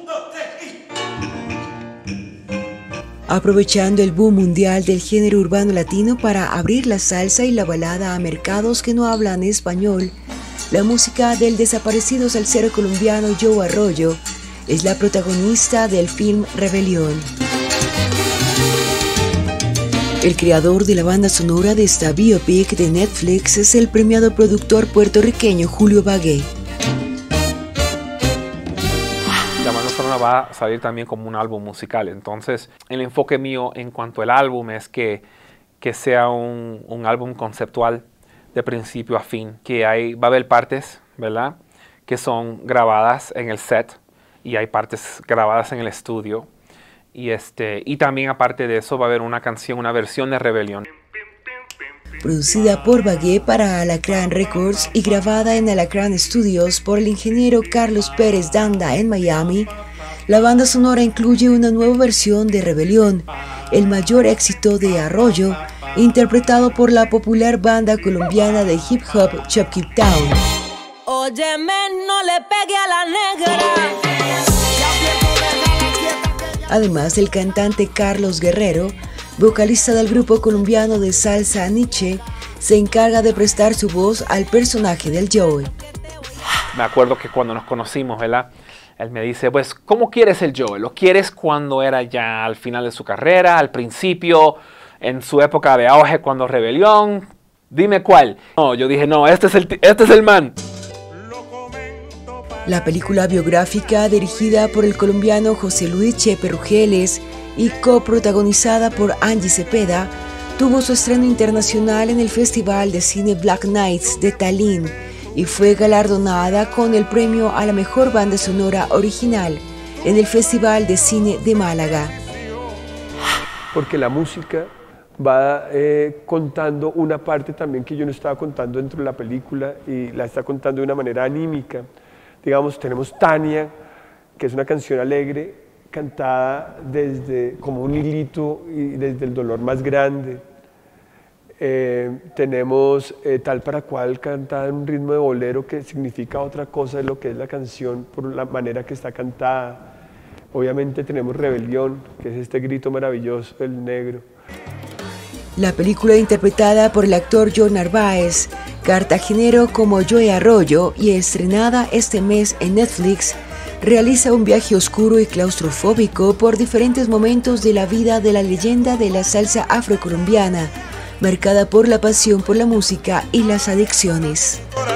Aprovechando el boom mundial del género urbano latino para abrir la salsa y la balada a mercados que no hablan español, la música del desaparecido salsero colombiano Joe Arroyo es la protagonista del film Rebelión. El creador de la banda sonora de esta biopic de Netflix es el premiado productor puertorriqueño Julio Bagué. La banda sonora va a salir también como un álbum musical, entonces el enfoque mío en cuanto al álbum es que sea un álbum conceptual de principio a fin, que va a haber partes, ¿verdad?, que son grabadas en el set y hay partes grabadas en el estudio y también aparte de eso va a haber una canción, una versión de Rebelión. Producida por Bagué para Alacrán Records y grabada en Alacrán Studios por el ingeniero Carlos Pérez Danda en Miami, la banda sonora incluye una nueva versión de Rebelión, el mayor éxito de Arroyo, interpretado por la popular banda colombiana de hip hop Chopkick Town. Óyeme, no le pegue a la negra. Además, el cantante Carlos Guerrero, vocalista del grupo colombiano de salsa Nietzsche, se encarga de prestar su voz al personaje del Joe. Me acuerdo que cuando nos conocimos, ¿verdad?, él me dice, pues, ¿cómo quieres el Joe? ¿Lo quieres cuando era ya al final de su carrera, al principio, en su época de auge, cuando Rebelión? Dime cuál. No, yo dije, no, este es el man. La película biográfica, dirigida por el colombiano José Luis Chepe Rugeles y coprotagonizada por Angie Cepeda, tuvo su estreno internacional en el Festival de Cine Black Nights de Tallinn y fue galardonada con el premio a la mejor banda sonora original en el Festival de Cine de Málaga. Porque la música va contando una parte también que yo no estaba contando dentro de la película y la está contando de una manera anímica. Digamos, tenemos Tania, que es una canción alegre, cantada como un hilito y desde el dolor más grande. Tenemos Tal para Cual, cantada en un ritmo de bolero que significa otra cosa de lo que es la canción por la manera que está cantada. Obviamente tenemos Rebelión, que es este grito maravilloso del negro. La película, interpretada por el actor John Narváez, cartagenero como Joe Arroyo y estrenada este mes en Netflix, realiza un viaje oscuro y claustrofóbico por diferentes momentos de la vida de la leyenda de la salsa afrocolombiana, marcada por la pasión por la música y las adicciones.